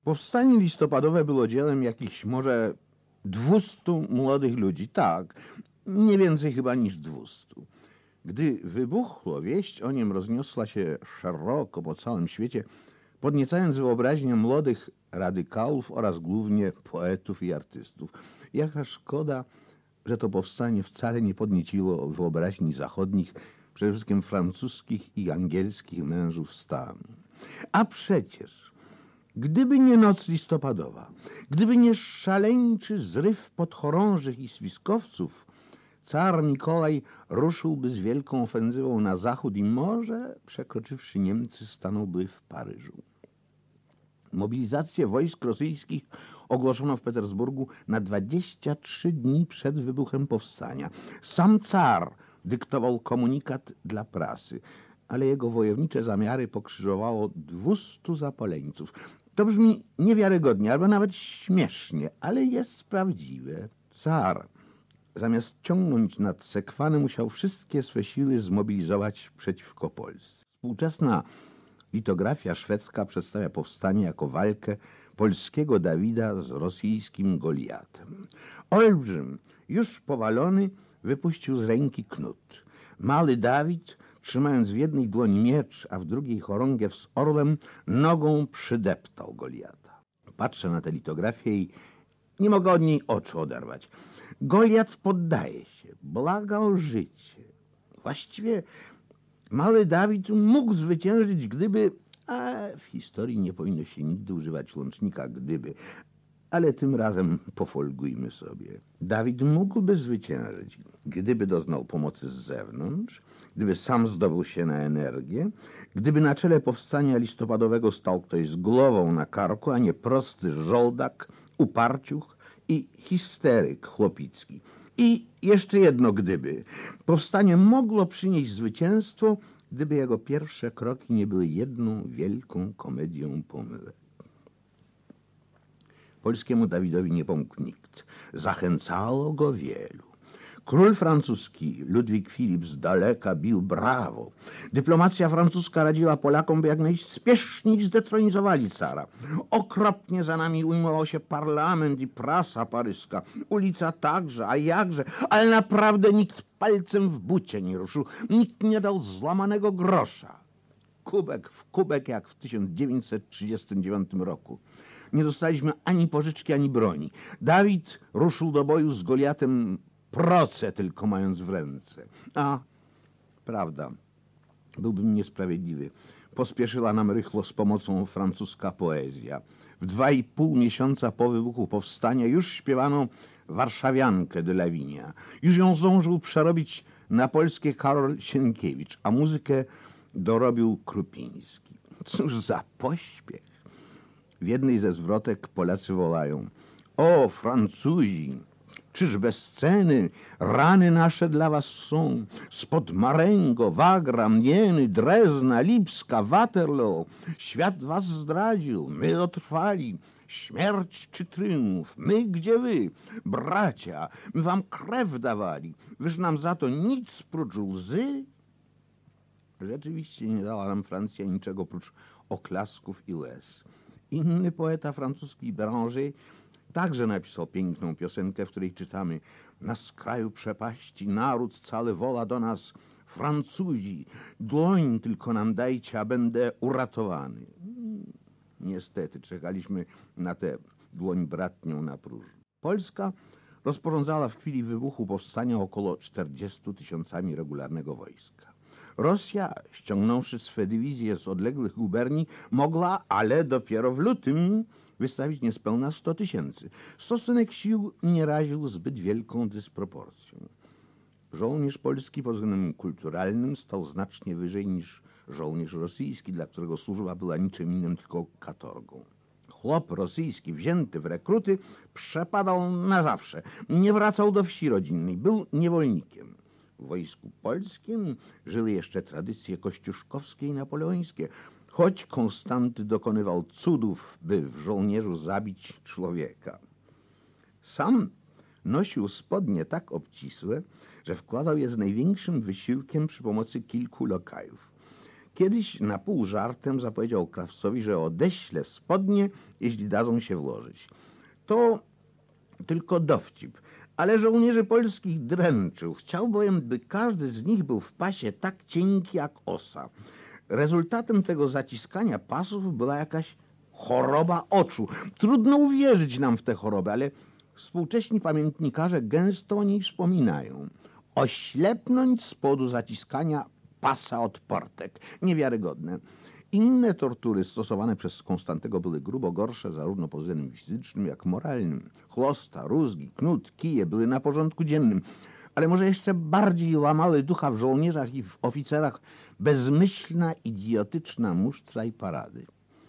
Powstanie listopadowe było dziełem jakichś może 200 młodych ludzi, tak, nie więcej chyba niż 200. Gdy wybuchło, wieść o nim rozniosła się szeroko po całym świecie, podniecając wyobraźnię młodych radykałów oraz głównie poetów i artystów. Jaka szkoda, że to powstanie wcale nie podnieciło wyobraźni zachodnich, przede wszystkim francuskich i angielskich mężów stanu. A przecież, gdyby nie noc listopadowa, gdyby nie szaleńczy zryw podchorążych i spiskowców, car Mikołaj ruszyłby z wielką ofensywą na zachód i może, przekroczywszy Niemcy, stanąłby w Paryżu. Mobilizację wojsk rosyjskich ogłoszono w Petersburgu na 23 dni przed wybuchem powstania. Sam car dyktował komunikat dla prasy, ale jego wojownicze zamiary pokrzyżowało 200 zapoleńców. To brzmi niewiarygodnie, albo nawet śmiesznie, ale jest prawdziwe. Car, zamiast ciągnąć nad Sekwany, musiał wszystkie swe siły zmobilizować przeciwko Polsce. Współczesna litografia szwedzka przedstawia powstanie jako walkę polskiego Dawida z rosyjskim Goliatem. Olbrzym, już powalony, wypuścił z ręki knut. Mały Dawid, trzymając w jednej dłoni miecz, a w drugiej chorągiew z orłem, nogą przydeptał Goliata. Patrzę na tę litografię i nie mogę od niej oczu oderwać. Goliat poddaje się, błaga o życie. Właściwie mały Dawid mógł zwyciężyć, gdyby... A w historii nie powinno się nigdy używać łącznika gdyby. Ale tym razem pofolgujmy sobie. Dawid mógłby zwyciężyć, gdyby doznał pomocy z zewnątrz, gdyby sam zdobył się na energię, gdyby na czele powstania listopadowego stał ktoś z głową na karku, a nie prosty żołdak, uparciuch i histeryk chłopicki. I jeszcze jedno gdyby. Powstanie mogło przynieść zwycięstwo, gdyby jego pierwsze kroki nie były jedną wielką komedią pomyłek. Polskiemu Dawidowi nie pomógł nikt. Zachęcało go wielu. Król francuski Ludwik Filip z daleka bił brawo. Dyplomacja francuska radziła Polakom, by jak najspieszniej zdetronizowali cara. Okropnie za nami ujmował się parlament i prasa paryska. Ulica także, a jakże, ale naprawdę nikt palcem w bucie nie ruszył. Nikt nie dał złamanego grosza. Kubek w kubek jak w 1939 roku. Nie dostaliśmy ani pożyczki, ani broni. Dawid ruszył do boju z Goliatem proce tylko mając w ręce. A, prawda, byłbym niesprawiedliwy. Pospieszyła nam rychło z pomocą francuska poezja. W 2,5 miesiąca po wybuchu powstania już śpiewano warszawiankę de Lavinia. Już ją zdążył przerobić na polskie Karol Sienkiewicz, a muzykę dorobił Krupiński. Cóż za pośpiech. W jednej ze zwrotek Polacy wołają: o, Francuzi, czyż bez sceny rany nasze dla was są? Spod Marengo, Wagra, Mnieny, Drezna, Lipska, Waterloo. Świat was zdradził, my dotrwali. Śmierć czy tryumf, my gdzie wy? Bracia, my wam krew dawali. Wyż nam za to nic prócz łzy? Rzeczywiście nie dała nam Francja niczego prócz oklasków i łez. Inny poeta francuski, Béranger, także napisał piękną piosenkę, w której czytamy: na skraju przepaści naród cały woła do nas: Francuzi, dłoń tylko nam dajcie, a będę uratowany. Niestety czekaliśmy na tę dłoń bratnią na próżno. Polska rozporządzała w chwili wybuchu powstania około 40 000 regularnego wojska. Rosja, ściągnąwszy swe dywizje z odległych guberni, mogła, ale dopiero w lutym, wystawić niespełna 100 000. Stosunek sił nie raził zbyt wielką dysproporcją. Żołnierz polski pod względem kulturalnym stał znacznie wyżej niż żołnierz rosyjski, dla którego służba była niczym innym tylko katorgą. Chłop rosyjski wzięty w rekruty przepadał na zawsze. Nie wracał do wsi rodzinnej, był niewolnikiem. W wojsku polskim żyły jeszcze tradycje kościuszkowskie i napoleońskie, choć Konstanty dokonywał cudów, by w żołnierzu zabić człowieka. Sam nosił spodnie tak obcisłe, że wkładał je z największym wysiłkiem przy pomocy kilku lokajów. Kiedyś na pół żartem zapowiedział krawcowi, że odeśle spodnie, jeśli dadzą się włożyć. To tylko dowcip, ale żołnierzy polskich dręczył. Chciał bowiem, by każdy z nich był w pasie tak cienki jak osa. Rezultatem tego zaciskania pasów była jakaś choroba oczu. Trudno uwierzyć nam w tę chorobę, ale współcześni pamiętnikarze gęsto o niej wspominają. Oślepnąć z powodu zaciskania pasa od portek. Niewiarygodne. Inne tortury stosowane przez Konstantego były grubo gorsze zarówno pod względem fizycznym, jak moralnym. Chłosta, rózgi, knut, kije były na porządku dziennym, ale może jeszcze bardziej łamały ducha w żołnierzach i w oficerach bezmyślna, idiotyczna musztra i parady.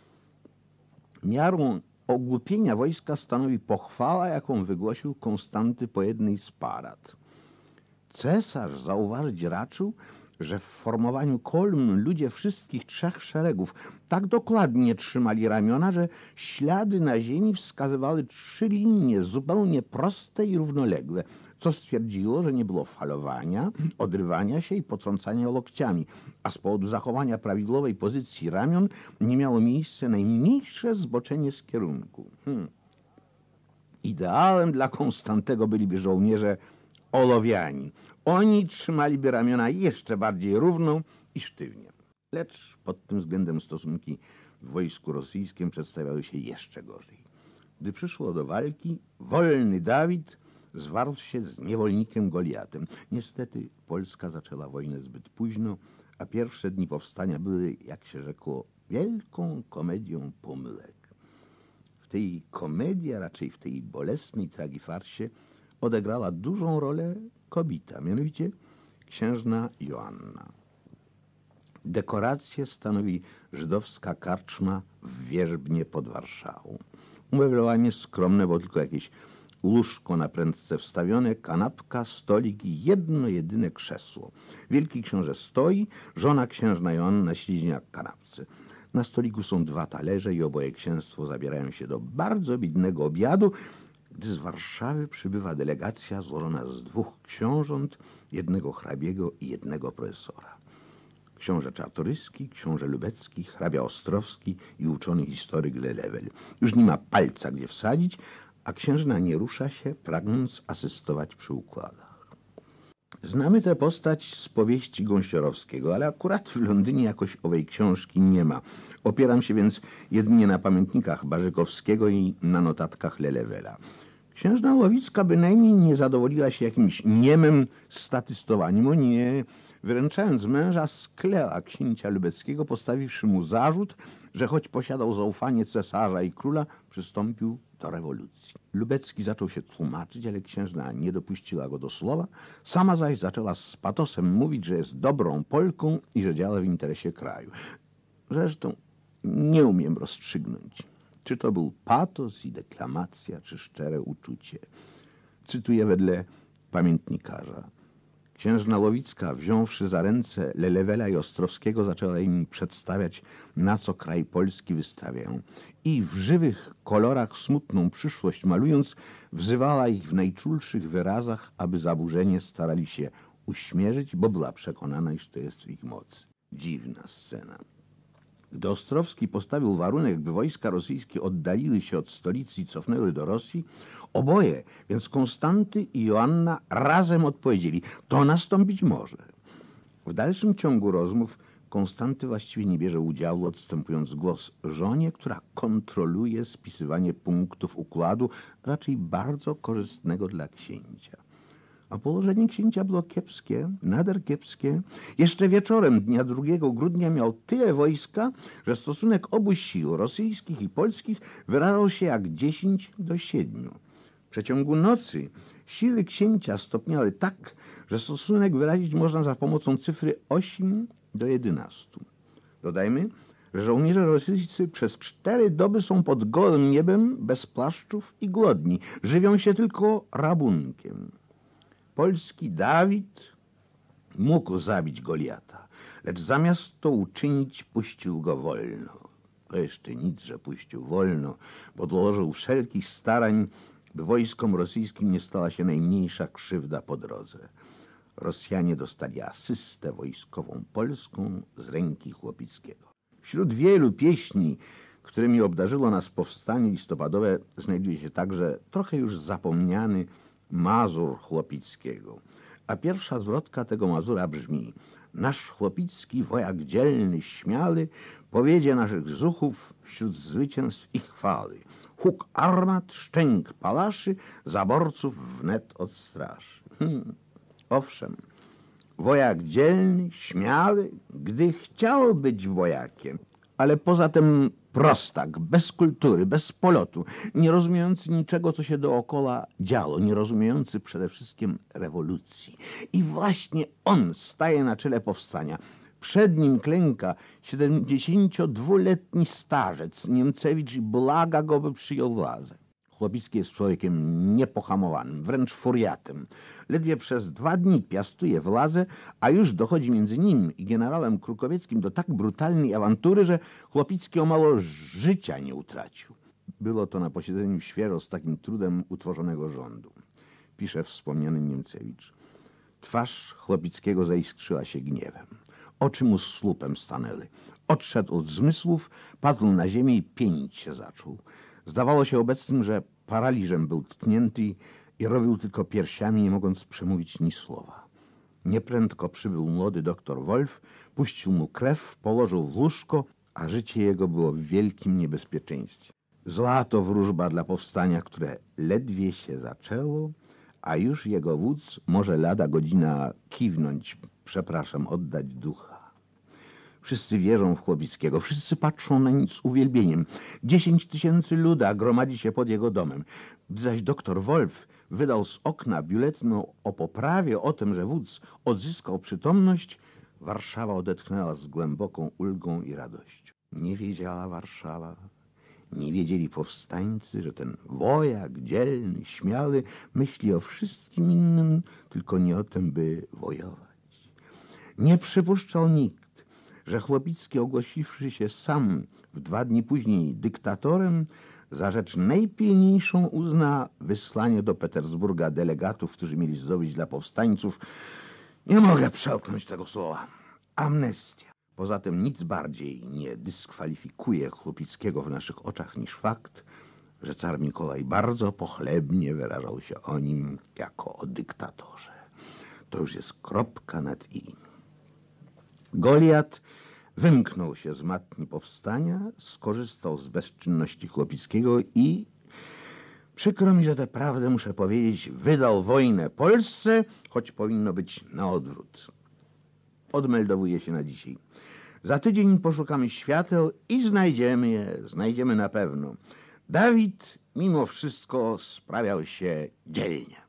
Miarą ogłupienia wojska stanowi pochwała, jaką wygłosił Konstanty po jednej z parad. Cesarz zauważyć raczył, że w formowaniu kolumn ludzie wszystkich trzech szeregów tak dokładnie trzymali ramiona, że ślady na ziemi wskazywały 3 linie zupełnie proste i równoległe, co stwierdziło, że nie było falowania, odrywania się i potrącania lokciami, a z powodu zachowania prawidłowej pozycji ramion nie miało miejsca najmniejsze zboczenie z kierunku. Ideałem dla Konstantego byliby żołnierze Olowiani. Oni trzymaliby ramiona jeszcze bardziej równo i sztywnie. Lecz pod tym względem stosunki w wojsku rosyjskim przedstawiały się jeszcze gorzej. Gdy przyszło do walki, wolny Dawid zwarł się z niewolnikiem Goliatem. Niestety Polska zaczęła wojnę zbyt późno, a pierwsze dni powstania były, jak się rzekło, wielką komedią pomyłek. W tej komedii, a raczej w tej bolesnej tragifarsie odegrała dużą rolę kobieta, mianowicie księżna Joanna. Dekorację stanowi żydowska karczma w Wierzbnie pod Warszawą. Umeblowanie skromne, bo tylko jakieś łóżko na prędce wstawione, kanapka, stolik i jedno jedyne krzesło. Wielki książę stoi, żona księżna Joanna siedzi na kanapce. Na stoliku są 2 talerze i oboje księstwo zabierają się do bardzo biednego obiadu, gdy z Warszawy przybywa delegacja złożona z 2 książąt, 1 hrabiego i 1 profesora. Książę Czartoryski, książę Lubecki, hrabia Ostrowski i uczony historyk Lelewel. Już nie ma palca gdzie wsadzić, a księżna nie rusza się, pragnąc asystować przy układach. Znamy tę postać z powieści Gąsiorowskiego, ale akurat w Londynie jakoś owej książki nie ma. Opieram się więc jedynie na pamiętnikach Barzykowskiego i na notatkach Lelewela. Księżna Łowicka bynajmniej nie zadowoliła się jakimś niemym statystowaniem. O nie, wyręczając męża, skleła księcia lubeckiego, postawiwszy mu zarzut, że choć posiadał zaufanie cesarza i króla, przystąpił do rewolucji. Lubecki zaczął się tłumaczyć, ale księżna nie dopuściła go do słowa, sama zaś zaczęła z patosem mówić, że jest dobrą Polką i że działa w interesie kraju. Zresztą nie umiem rozstrzygnąć, czy to był patos i deklamacja, czy szczere uczucie. Cytuję wedle pamiętnikarza. Księżna Łowicka, wziąwszy za ręce Lelewela i Ostrowskiego, zaczęła im przedstawiać, na co kraj polski wystawiają. I w żywych kolorach smutną przyszłość malując, wzywała ich w najczulszych wyrazach, aby zaburzenie starali się uśmierzyć, bo była przekonana, iż to jest w ich mocy. Dziwna scena. Gdy Ostrowski postawił warunek, by wojska rosyjskie oddaliły się od stolicy i cofnęły do Rosji, oboje, więc Konstanty i Joanna, razem odpowiedzieli, to nastąpić może. W dalszym ciągu rozmów Konstanty właściwie nie bierze udziału, odstępując głos żonie, która kontroluje spisywanie punktów układu, raczej bardzo korzystnego dla księcia. A położenie księcia było kiepskie, nader kiepskie. Jeszcze wieczorem dnia 2 grudnia miał tyle wojska, że stosunek obu sił, rosyjskich i polskich, wyrażał się jak 10:7. W przeciągu nocy siły księcia stopniały tak, że stosunek wyrazić można za pomocą cyfry 8:11. Dodajmy, że żołnierze rosyjscy przez 4 doby są pod gołym niebem, bez płaszczów i głodni. Żywią się tylko rabunkiem. Polski Dawid mógł zabić Goliata, lecz zamiast to uczynić, puścił go wolno. To jeszcze nic, że puścił wolno, bo dołożył wszelkich starań, by wojskom rosyjskim nie stała się najmniejsza krzywda po drodze. Rosjanie dostali asystę wojskową polską z ręki Chłopickiego. Wśród wielu pieśni, którymi obdarzyło nas powstanie listopadowe, znajduje się także trochę już zapomniany Mazur Chłopickiego. A pierwsza zwrotka tego Mazura brzmi: nasz Chłopicki, wojak dzielny, śmiały, powiedzie naszych zuchów wśród zwycięstw i chwały. Huk armat, szczęk palaszy, zaborców wnet odstraszy. Owszem, wojak dzielny, śmiały, gdy chciał być wojakiem, ale poza tym prostak, bez kultury, bez polotu, nie rozumiejący niczego, co się dookoła działo, nie rozumiejący przede wszystkim rewolucji. I właśnie on staje na czele powstania. Przed nim klęka 72-letni starzec Niemcewicz i blaga go, by przyjął władzę. Chłopicki jest człowiekiem niepohamowanym, wręcz furiatem. Ledwie przez 2 dni piastuje władzę, a już dochodzi między nim i generałem Krukowieckim do tak brutalnej awantury, że Chłopicki o mało życia nie utracił. Było to na posiedzeniu świeżo z takim trudem utworzonego rządu. Pisze wspomniany Niemcewicz. Twarz Chłopickiego zaiskrzyła się gniewem. Oczy mu słupem stanęły. Odszedł od zmysłów, padł na ziemię i pienić się zaczął. Zdawało się obecnym, że paraliżem był tknięty i robił tylko piersiami, nie mogąc przemówić ni słowa. Nieprędko przybył młody doktor Wolf, puścił mu krew, położył w łóżko, a życie jego było w wielkim niebezpieczeństwie. Zła to wróżba dla powstania, które ledwie się zaczęło, a już jego wódz może lada godzina kiwnąć, przepraszam, oddać ducha. Wszyscy wierzą w Chłopickiego, wszyscy patrzą na nic z uwielbieniem. 10 000 luda gromadzi się pod jego domem. Gdy zaś doktor Wolf wydał z okna biuletyn o poprawie, o tym, że wódz odzyskał przytomność, Warszawa odetchnęła z głęboką ulgą i radością. Nie wiedziała Warszawa, nie wiedzieli powstańcy, że ten wojak dzielny, śmiały myśli o wszystkim innym, tylko nie o tym, by wojować. Nie przypuszczał nikt, że Chłopicki, ogłosiwszy się sam w 2 dni później dyktatorem, za rzecz najpilniejszą uzna wysłanie do Petersburga delegatów, którzy mieli zdobyć dla powstańców, nie mogę przełknąć tego słowa, amnestia. Poza tym nic bardziej nie dyskwalifikuje Chłopickiego w naszych oczach niż fakt, że car Mikołaj bardzo pochlebnie wyrażał się o nim jako o dyktatorze. To już jest kropka nad i. Goliat wymknął się z matni powstania, skorzystał z bezczynności Chłopickiego i, przykro mi, że tę prawdę muszę powiedzieć, wydał wojnę Polsce, choć powinno być na odwrót. Odmeldowuję się na dzisiaj. Za tydzień poszukamy świateł i znajdziemy je, znajdziemy na pewno. Dawid mimo wszystko sprawiał się dzielnie.